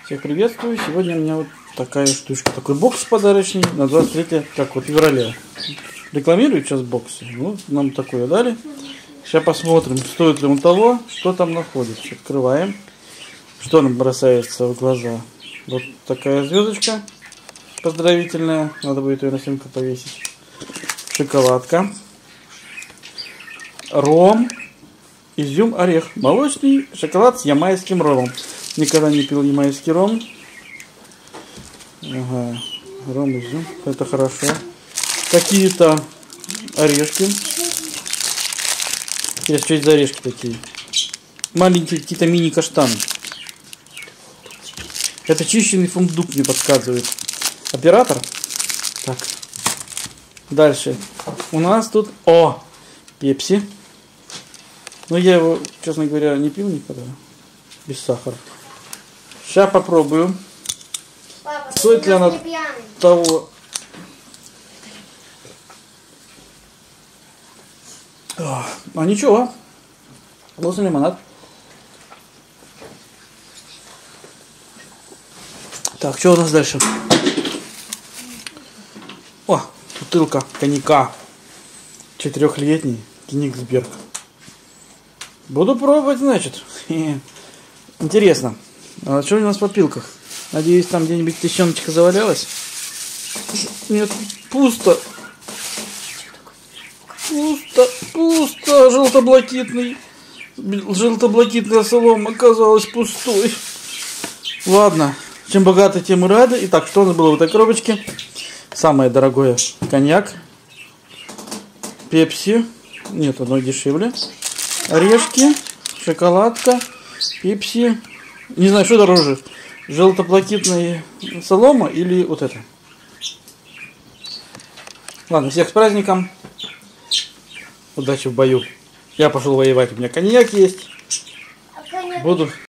Всех приветствую. Сегодня у меня вот такая штучка. Такой бокс подарочный на 23 февраля. Рекламируют сейчас боксы. Ну, нам такое дали. Сейчас посмотрим, стоит ли он того, что там находится. Открываем. Что нам бросается в глаза? Вот такая звездочка поздравительная. Надо будет ее на стенку повесить. Шоколадка. Ром. Изюм, орех. Молочный шоколад с ямайским ромом. Никогда не пил ямайский ром. Ага. Ром, изюм. Это хорошо. Какие-то орешки. Интересно, что это за орешки такие? Маленькие какие-то мини-каштаны. Это чищенный фундук, мне подсказывает оператор. Так. Дальше. У нас тут... О! Пепси. Но я его, честно говоря, не пил никогда. Без сахара. Сейчас попробую. Папа, стоит ли она того... А ничего. Вкусный лимонад. Так, что у нас дальше? О, бутылка коньяка. 4-летний Кенигсберг. Буду пробовать, значит. Интересно. А что у нас в попилках? Надеюсь, там где-нибудь тещеночка завалялась? Нет, пусто. Пусто. Желтоблакитная солома оказалась пустой. Ладно. Чем богаты, тем и рады. Итак, что у нас было в этой коробочке? Самое дорогое. Коньяк. Пепси. Нет, одно дешевле. Орешки. Шоколадка. Пепси. Не знаю, что дороже. Желтоблакитная солома или вот это. Ладно, всех с праздником. Удачи в бою. Я пошел воевать. У меня коньяк есть. Буду